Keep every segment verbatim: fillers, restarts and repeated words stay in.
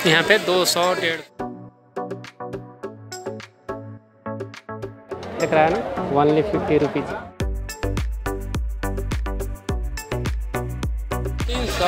यहाँ पे दो सौ डेढ़ दिख रहा है ना, ओनली फिफ्टी रुपीज। तीन सौ।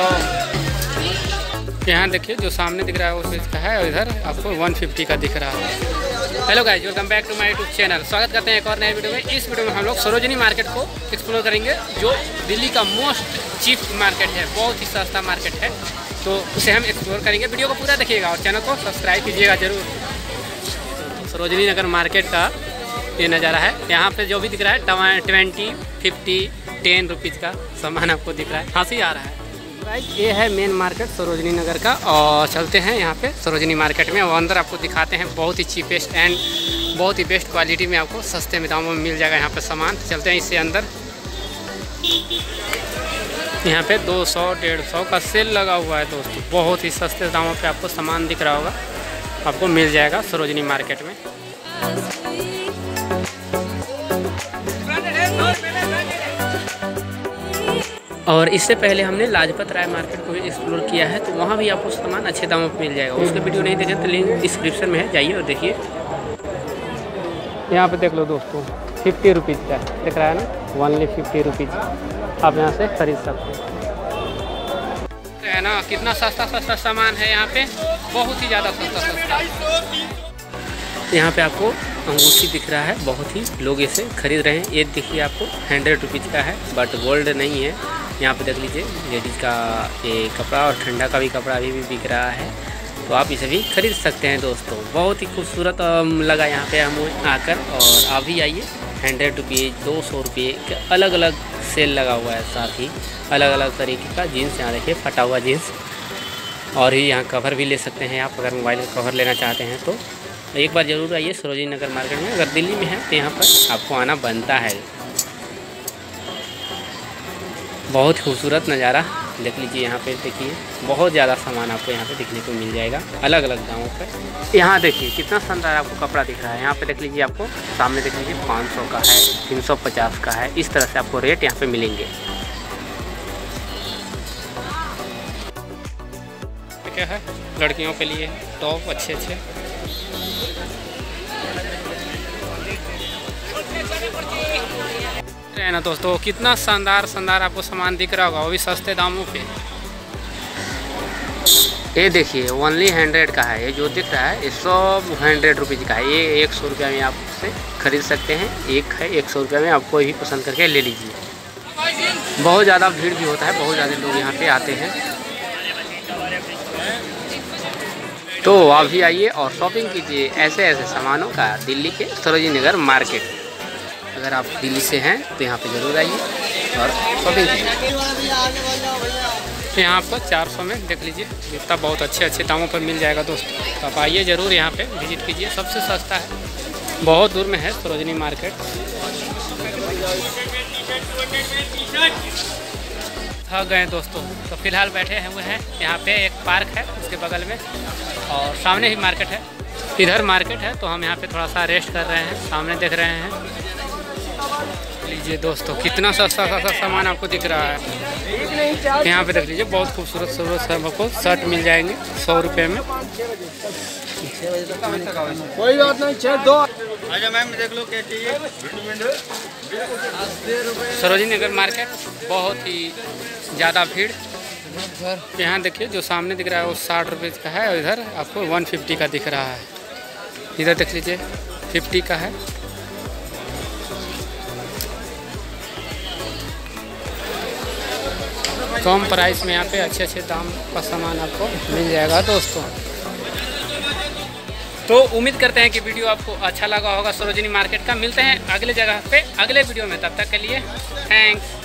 यहाँ देखिए जो सामने दिख रहा है वो चीज़ का है, और इधर आपको वन फिफ्टी का दिख रहा है। Hello guys, welcome back to my YouTube channel. स्वागत करते हैं एक और नए वीडियो में। इस वीडियो में हम लोग सरोजनी मार्केट को एक्सप्लोर करेंगे, जो दिल्ली का मोस्ट चीप मार्केट है, बहुत ही सस्ता मार्केट है। तो उसे हम एक्सप्लोर करेंगे। वीडियो को पूरा देखिएगा और चैनल को सब्सक्राइब कीजिएगा जरूर। सरोजनी नगर मार्केट का ये नज़ारा है। यहाँ पे जो भी दिख रहा है ट्वेंटी फिफ्टी टेन रुपीज़ का सामान आपको दिख रहा है। हंसी आ रहा है भाई। ये है मेन मार्केट सरोजनी नगर का, और चलते हैं यहाँ पे सरोजनी मार्केट में। और अंदर आपको दिखाते हैं, बहुत ही चीपेस्ट एंड बहुत ही बेस्ट क्वालिटी में आपको सस्ते में दामों में मिल जाएगा यहाँ पे सामान। चलते हैं इससे अंदर। यहाँ पे दो सौ डेढ़ सौ का सेल लगा हुआ है दोस्तों। बहुत ही सस्ते दामों पे आपको सामान दिख रहा होगा, आपको मिल जाएगा सरोजनी मार्केट में। और इससे पहले हमने लाजपत राय मार्केट को भी एक्सप्लोर किया है, तो वहाँ भी आपको सामान अच्छे दामों पे मिल जाएगा। उसका वीडियो नहीं देखे तो लिंक डिस्क्रिप्शन में है, जाइए और देखिए। यहाँ पे देख लो दोस्तों, फिफ्टी रुपीज़ का दिख रहा है ना, ओनली फिफ्टी रुपीज़ आप यहाँ से खरीद सकते हैं ना। कितना सस्ता सस्ता सामान है यहाँ पे, बहुत ही ज़्यादा सस्ता सस्ता। यहाँ पे आपको अंगूठी दिख रहा है, बहुत ही लोग इसे खरीद रहे हैं। ये देखिए आपको हंड्रेड रुपीज़ का है, बट गोल्ड नहीं है। यहाँ पे देख लीजिए लेडीज़ का ये कपड़ा और ठंडा का भी कपड़ा अभी भी बिक रहा है, तो आप इसे भी खरीद सकते हैं दोस्तों। बहुत ही खूबसूरत लगा यहाँ पे हम आकर। और आप भी आइए। हंड्रेड रुपये दो सौ रुपये का अलग अलग सेल लगा हुआ है। साथ ही अलग अलग तरीके का जीन्स, यहाँ देखिए फटा हुआ जीन्स। और ही यहाँ कवर भी ले सकते हैं आप, अगर मोबाइल का कवर लेना चाहते हैं तो एक बार ज़रूर आइए सरोजनी नगर मार्केट में। अगर दिल्ली में है तो यहाँ पर आपको आना बनता है। बहुत खूबसूरत नज़ारा देख लीजिए। यहाँ पे देखिए बहुत ज़्यादा सामान आपको यहाँ पे देखने को मिल जाएगा अलग अलग दामों पे। यहाँ देखिए कितना शानदार आपको कपड़ा दिख रहा है। यहाँ पे देख लीजिए, आपको सामने देख लीजिए पाँच सौ का है, तीन सौ पचास का है। इस तरह से आपको रेट यहाँ पे मिलेंगे। क्या है लड़कियों के लिए टॉप अच्छे अच्छे। है ना दोस्तों, कितना शानदार शानदार आपको सामान दिख रहा होगा, वो भी सस्ते दामों पे। ये देखिए ओनली हंड्रेड का है। ये जो दिख रहा है ये सब हंड्रेड रुपीज़ का है। ये एक सौ रुपया में आप से खरीद सकते हैं। एक है एक सौ रुपया में, आप कोई भी पसंद करके ले लीजिए। बहुत ज़्यादा भीड़ भी होता है, बहुत ज़्यादा लोग यहाँ पे आते हैं, तो आप भी आइए और शॉपिंग कीजिए ऐसे ऐसे सामानों का दिल्ली के सरोजनी नगर मार्केट। अगर आप दिल्ली से हैं तो यहाँ पे ज़रूर आइए और शॉपिंग कीजिए। यहाँ पर चार सौ में देख लीजिए जूता बहुत अच्छे अच्छे दामों पर मिल जाएगा दोस्तों। तो आप आइए ज़रूर यहाँ पे विजिट कीजिए। सबसे सस्ता है, बहुत दूर में है सरोजनी मार्केट। थक गए दोस्तों, तो फिलहाल बैठे हुए हैं यहाँ पे। एक पार्क है उसके बगल में, और सामने ही मार्केट है। इधर मार्केट है, तो हम यहाँ पे थोड़ा सा रेस्ट कर रहे हैं। सामने देख रहे हैं, लीजिए दोस्तों कितना सस्ता सस्ता सामान आपको दिख रहा है। यहाँ पे देख लीजिए बहुत खूबसूरत खूबसूरत आपको शर्ट मिल जाएंगे सौ रुपये में। कोई बात नहीं, छः दो आजा मैम, देख लो क्या चाहिए। सरोजनी नगर मार्केट बहुत ही ज़्यादा भीड़। यहाँ देखिए जो सामने दिख रहा है वो साठ रुपये का है, और इधर आपको वन फिफ्टी का दिख रहा है। इधर देख लीजिए फिफ्टी का है। कम प्राइस में यहाँ पे अच्छे अच्छे दाम का सामान आपको मिल जाएगा दोस्तों। तो उम्मीद करते हैं कि वीडियो आपको अच्छा लगा होगा सरोजनी मार्केट का। मिलते हैं अगले जगह पे अगले वीडियो में, तब तक के लिए थैंक्स।